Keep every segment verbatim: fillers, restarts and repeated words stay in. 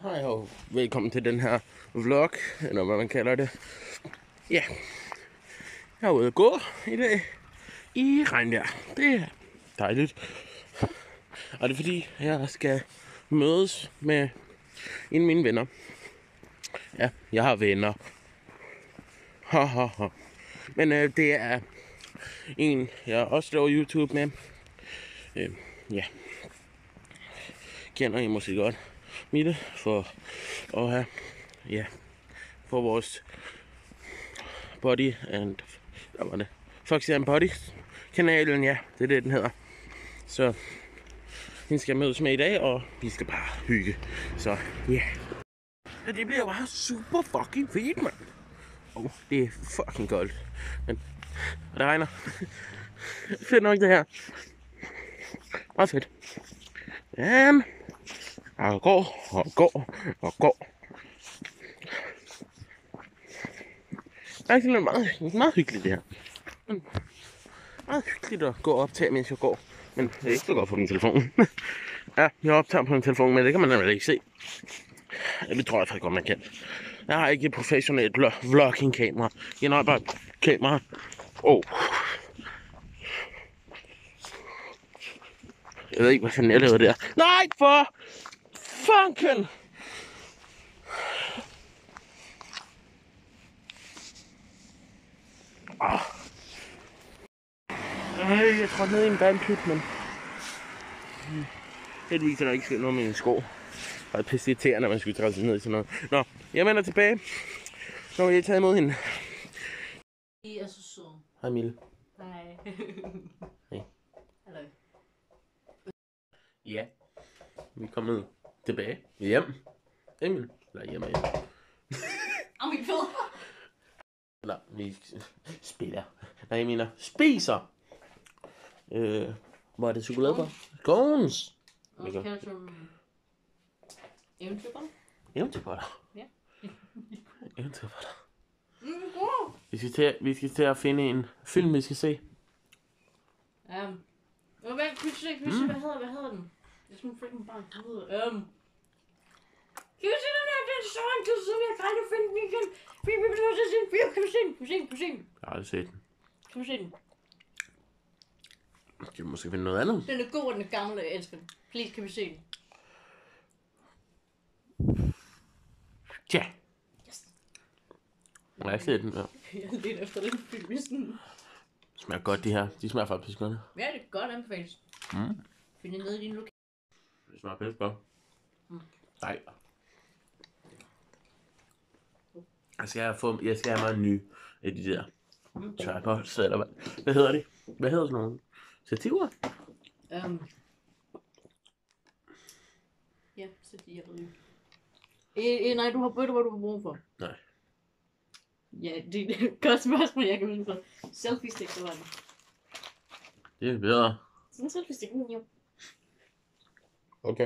Hej og velkommen til den her vlog, eller hvad man kalder det. Ja, jeg er ude at gå i dag i regnvejr. Det er dejligt. Og det er fordi, jeg skal mødes med en af mine venner. Ja, jeg har venner. Ha, ha, ha. Men øh, det er en, jeg også laver YouTube med. Øh, ja, kender I måske godt. Mille for at have, ja, for vores body and, hvad var det? Foxy and Body kanalen, ja, det er det, den hedder. Så hende skal jeg mødes med i dag, og vi skal bare hygge. Så, ja. Yeah. Ja, det bliver bare super fucking fedt, mand. Åh, oh, det er fucking koldt. Men, og det regner. Fedt nok det her. Meget fedt. Jamen. Og går, og går, og går. Det er egentlig meget, meget hyggeligt det her. Men meget hyggeligt at gå og optage, mens jeg går. Men det er ikke så godt på min telefon. Ja, jeg optager på min telefon, men det kan man nemlig ikke se. Ja, det tror jeg faktisk godt, man kan. Jeg har ikke et professionelt vlogging-kamera. Jeg har bare et kamera. Åh. Oh. Jeg ved ikke, hvad fanden jeg lavede der. Nej, for funken! Oh. Ej, jeg tror ned i en vandpyt, men heldigvis er der ikke sket noget med en sko. Det er pisse irriterende, når man skulle træde sig ned i sådan noget. Nå, jeg vender tilbage, når jeg er taget imod hende. I er så sød. Hej Mille. Hej. Hej. Hallo. Ja, vi er kommet tilbage hjem. Emil, eller hjemme hjem. Og min fødder. Eller, vi spiller. Nej, jeg mener, spiser. Øh, hvor er det chokolade? Scones. Og så kalder som eventyrboller. Eventyrboller. Ja. Eventyrboller. Mm, god. Vi skal til, vi skal til at finde en film, vi skal se. Um, hvad, kan vi se, kan vi se, hvad hedder, hvad hedder den? Det er sådan en freaking barn, den hedder, um, kan vi se den her, den er så lang tid siden, jeg kan aldrig finde den igen. Vi vi bliver nødt til at se den, kan vi se den, kan vi se den, kan vi se den? Jeg har aldrig set den. Kan vi se den? Skal vi måske finde noget andet? Den er god, og den er gammel, og jeg elsker den. Please, kan vi se den? Ja. Yes. Jeg har ikke set den, ja. Jeg er lidt efter den film, i sådan. Det smager godt, de her. De smager faktisk godt. Ja, det er godt anbefales. Mm. Find det nede i din lokal. Det smager pisse godt. Mm. Nej. Jeg skal have, få, jeg skal have mig en ny af de der Mm. tripods, eller hvad? Hvad hedder det? Hvad hedder sådan nogle? Stativer? Um. Ja, så de jeg ved ikke. Øh, øh, nej, du har bøtter, hvad du har brug for. Nej. Ja, det er et godt spørgsmål, jeg kan vide for. Selfie stick, det var det. Det er bedre. Sådan en selfie stick, jo. Okay.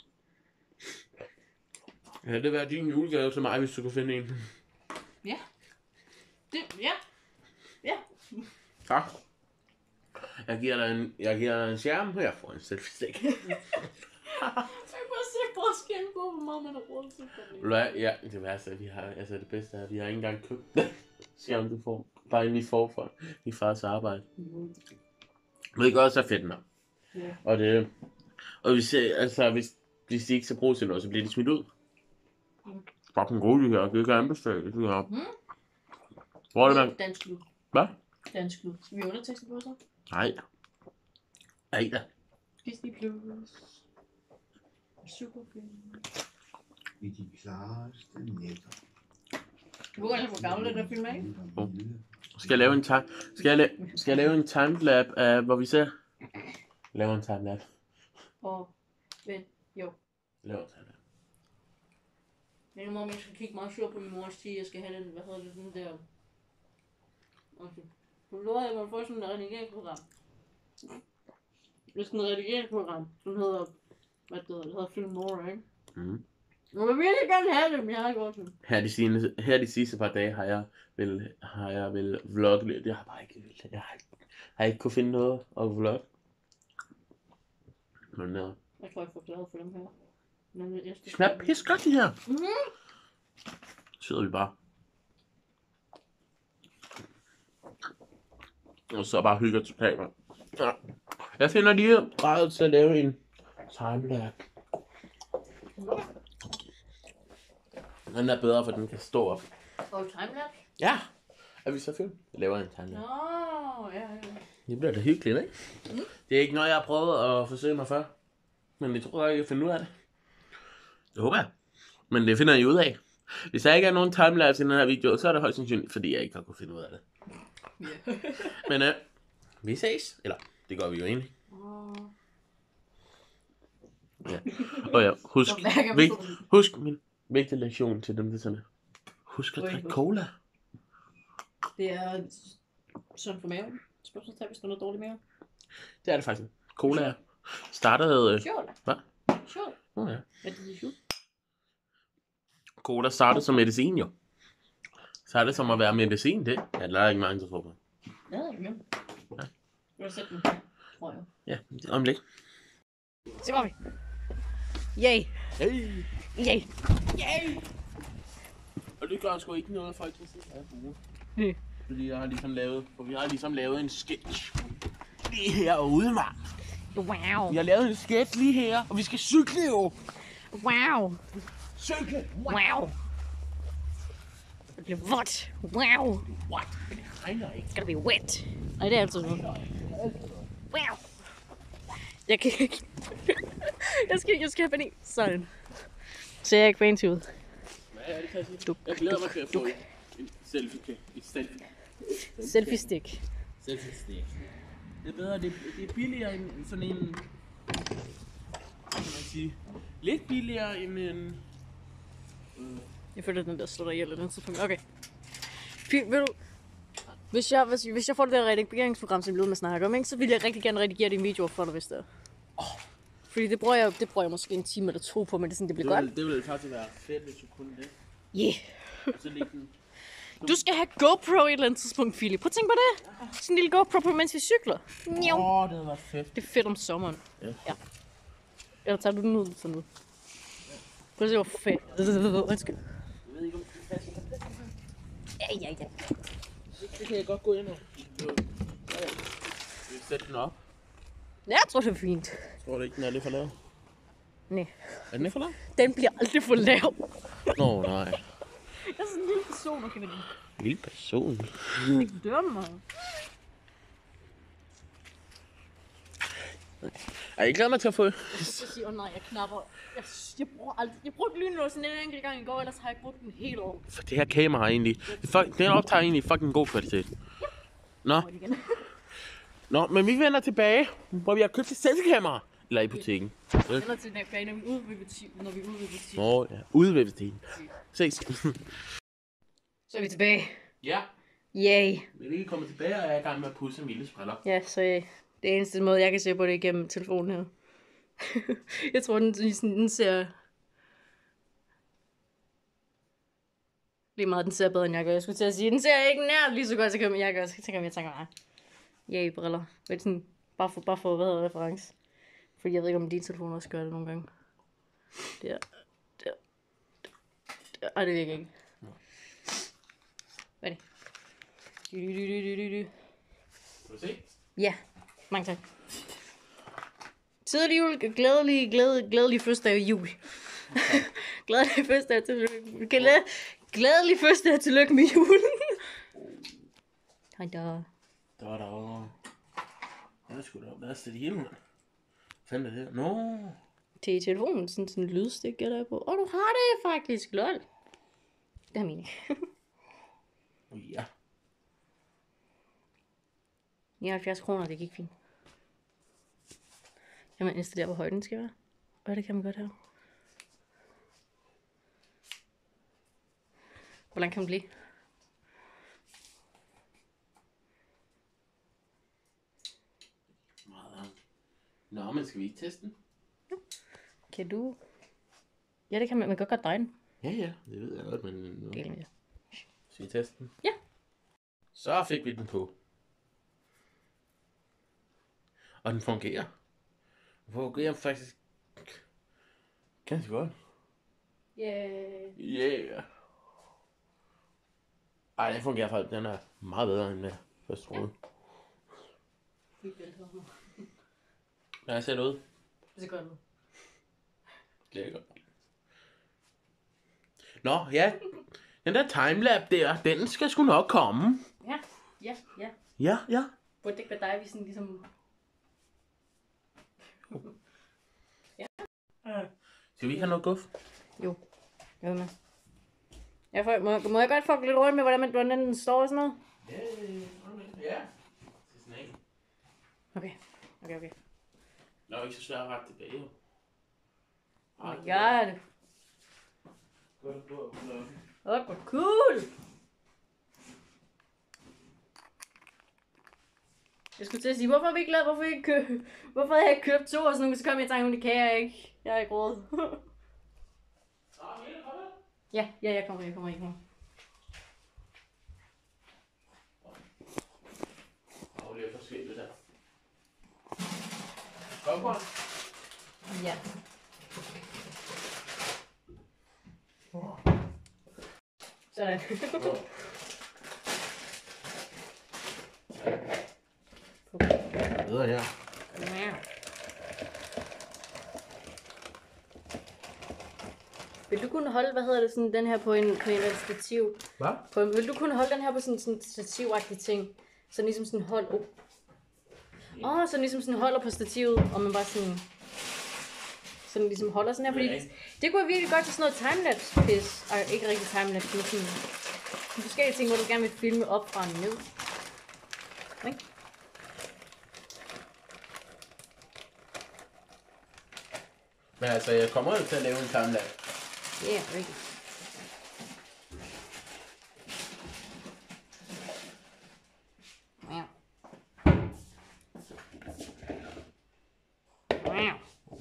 Ja, det var din julegave til mig, hvis du kunne finde en. Ja. Det, ja. Ja. Tak. Jeg giver dig en, jeg giver dig en skærm, og jeg får en selfie stick. Jeg kan bare se forskellen på, hvor meget man har råd til for det. Hvad? Ja, det værste er, vi har, altså det bedste er, at vi har ikke engang købt skærm, du får. Bare en, vi får fra min fars arbejde. Mm. Men det gør også er fedt nok. Ja. Og det, og hvis, altså, hvis, hvis de ikke skal bruge til noget, så bliver de smidt ud. Mm. Fucking gode, det her. Det kan jeg anbefale. Det her. Mm. Hvor er det, man? Dansk lyd. Hvad? Dansk lyd. Skal vi undertekste på så? Nej. Nej da. Disney Plus. Super fedt. I de klareste nætter. Du ved altså, hvor gammel den der film er, ikke? Oh. Skal jeg lave en time, skal jeg, la- skal jeg lave en timelap af, hvor vi ser? Lave en timelap. Og, vent, jo. Lave en timelap. Men nu må jeg skal kigge meget sur på min mors tid, jeg skal have den, hvad hedder det, den der... Okay. Du lover, at jeg må få sådan et redigeringsprogram. Det er sådan et redigeringsprogram, som hedder, hvad det hedder, det hedder Filmora, ikke? Mm. Jeg vil virkelig gerne have det, men jeg har ikke råd til det. Her de, sine, her de sidste par dage har jeg vel, har jeg vel vlogget lidt. Jeg har bare ikke, jeg har, ikke- har ikke kunne finde noget at vlogge. Men ja. Jeg tror, jeg får glad for dem her. De smager pisse godt, de her. Mhm. Så sidder vi bare. Og så bare hygger totalt, mand. Ja. Jeg finder lige ret til at lave en timelapse. Den er bedre, for den kan stå op. Og timelapse? Ja. Er vi så film? Jeg laver en timelapse. Nå, ja, ja. Det bliver da hyggeligt, ikke? Mm. Det er ikke noget, jeg har prøvet at forsøge mig før. Men jeg tror, jeg kan finde ud af det. Det håber jeg. Men det finder jeg ud af. Hvis der ikke er nogen timelapse i den her video, så er det højst sandsynligt, fordi jeg ikke har kunnet finde ud af det. Yeah. Men øh, vi ses. Eller, det gør vi jo egentlig. Oh. Ja. Og ja, husk, Så mærker vigt, personen. husk min vigtige lektion til dem, der sådan. Husk at Ui, drikke husk. cola. Det er sådan for maven. Spørgsmålstegn, hvis du har noget dårlig mave. Det er det faktisk. Cola er startede... Øh, Sure. hvad? Sure. Oh, ja. Hvad er det, sure? Cola startede som medicin, jo. Så er det som at være medicin, det. Ja, der er ikke mange, der tror på. Ja, det er det. Ja. Du har set den, tror jeg. Ja, om lidt. Så går vi. Yay. Hey! Yay. Yay! Og det gør sgu ikke noget, folk kan se her på. Nej. Fordi jeg har ligesom lavet, for vi har ligesom lavet en sketch. Lige herude, mand. Wow. Vi har lavet en sketch lige her, og vi skal cykle jo. Wow. Cykle! Wow. Det bliver vådt. Wow. What? Det regner ikke. It's gonna be wet. Nej, det er altid noget. Wow. Jeg kan ikke. jeg skal, jeg skal have panik. Sådan. Så jeg er ikke fancy ud. Hvad er det, kan jeg sige? Jeg glæder mig til at få en selfie. Et selfie. Selfie stick. Selfie stick. Det er bedre, det, det er billigere end sådan en... Hvad kan man sige? Lidt billigere end en... Øh, Jeg føler, den der slår ihjel den tidspunkt. Okay. Fy, ved du, hvis jeg, hvis, hvis jeg får det der redigeringsprogram, som vi med snakker om, ikke, så vil jeg rigtig gerne redigere dine videoer for dig, hvis det er. Oh. Fordi det bruger, jeg, det bruger jeg måske en time eller to på, men det er sådan, det bliver det, godt. vil, det vil faktisk være fedt, hvis du kunne det. Yeah. Så lægge den... Du skal have GoPro i et eller andet tidspunkt, Philip. Prøv at tænke på det. Sådan en lille GoPro på, mens vi cykler. Åh, oh, det havde været fedt. Det er fedt om sommeren. Ja. Ja. Eller tager du den ud sådan ud? Prøv at se, hvor fedt. Undskyld. Jeg ved ikke, om det passer. Ja, ja, ja. Det kan jeg godt gå ind og... Ja, vi sætter den op. Jeg tror, det er fint. Tror du ikke, den er lidt for lav? Nej. Er den ikke for lav? Den bliver aldrig for lav. Nå, nej. Jeg er sådan en lille person, okay med den. Lille person. Ikke dømme mig. Ej, jeg glæder mig til at få... Jeg skal sige, åh oh, nej, jeg knapper. Jeg, jeg bruger aldrig... Jeg brugte lynlåsen en enkelt gang i går, ellers har jeg ikke brugt den hele år. For det her kamera er egentlig... Det, fuck, den optager egentlig fucking god kvalitet. Nå. Nå, men vi vender tilbage, hvor vi har købt et selfie-kamera. Eller i butikken. Eller til den bane, når vi er ude ved butikken. Når vi er ude ved butikken. Nå, ja. Ude ved butikken. Ses. Så er vi tilbage. Ja. Yay. Vi er lige kommet tilbage, og jeg er i gang med at pudse Milles briller. Ja, så øh, det eneste måde, jeg kan se på det igennem telefonen her. Jeg tror, den, den, den ser... Lige meget, den ser bedre, end jeg gør. Jeg skulle til at sige, den ser ikke nær lige så godt, som jeg gør. Så tænker jeg, jeg tænker, nej. Yay, briller. Men sådan, bare for, bare for hvad hedder reference. Fordi jeg ved ikke, om din telefon også gør det nogle gange. Der. Der. Der. Ej, det virker ikke. Hvad er det? Du, du, du, du, du, du. Kan du se? Ja, mange tak. Tidlig jul, glædelig, glædelig, glædelig fødselsdag i jul. Glædelig fødselsdag til lykke. Glædelig, glædelig fødselsdag til lykke med julen. Hej da. Der var der over. Jeg er sgu da op. Lad os det hele, mand. Fandt det her? Nå. Til telefonen, sådan sådan en lydstik, jeg der på. Åh, du har det faktisk, lol. Det har mine. Ja. nioghalvfjerds kroner, det gik fint. Kan man installere, hvor høj den skal være? Og det kan man godt have. Hvor lang kan den blive? Meget langt. Nå, men skal vi ikke teste den? Kan du? Ja, det kan man. Man kan godt dreje den. Ja, ja. Det ved jeg godt, men... Nu Gælder det. skal vi teste den? Ja. Så fik vi den på. Og den fungerer. Den fungerer faktisk Ganske godt. Yeah. Yeah. Ej, den fungerer faktisk. Den er meget bedre end jeg først troede. Ja, jeg ser det ud. Det ser godt ud. Det er godt. Nå, ja. Den der timelap der, den skal sgu nok komme. Ja, ja, ja. Ja, ja. Burde det ikke være dig, vi sådan ligesom... ja. Skal vi ikke have noget guf? Jo, jeg med. Jeg får, må, må jeg godt få lidt rundt med, hvordan, man, hvordan den står og sådan noget? Ja, ja. Okay, okay, okay. Nå, ikke så svært at rette tilbage. Jo. Oh my god. Godt, godt, godt. Åh, hvor cool! Jeg skulle til at sige, hvorfor har vi ikke lavet, hvorfor, ikke kø... hvorfor har jeg ikke købt to og sådan nogle, så kom jeg i tanke om, det kan jeg ikke. Jeg har ikke råd. ja, ja, jeg kommer, jeg kommer, jeg kommer. Åh, det er forskelligt der. Popcorn? Ja. Sådan. Videre her. Ja. Vil du kunne holde, hvad hedder det, sådan den her på en, på en stativ? Hvad? På, vil du kunne holde den her på sådan en stativagtig ting? Så ligesom sådan hold... Åh, oh. oh, så ligesom sådan holder på stativet, og man bare sådan... Sådan ligesom holder sådan her, fordi det, det kunne virkelig godt til sådan noget timelapse-pis. Ej, ikke rigtig timelapse, men sådan... De forskellige ting, hvor du gerne vil filme op fra og ned. Okay? Men altså, jeg kommer jo til at lave en timelapse. Ja, yeah, rigtig. Wow. Wow.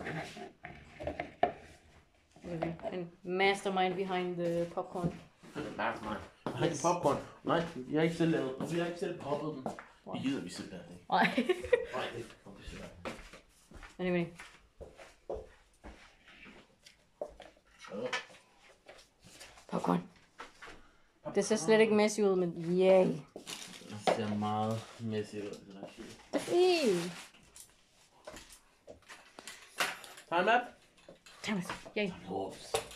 En mastermind behind the popcorn. Mastermind. Nej, yes. Popcorn. Nej, jeg har ikke selv lavet. Jeg har ikke selv poppet den. Det gider vi simpelthen ikke. Nej. Nej, det er kompliceret. Anyway. Popcorn. Det ser slet ikke messy ud, men yay. Det ser meget messy ud. Det er fint. Time up. Time up. Yay. Ups.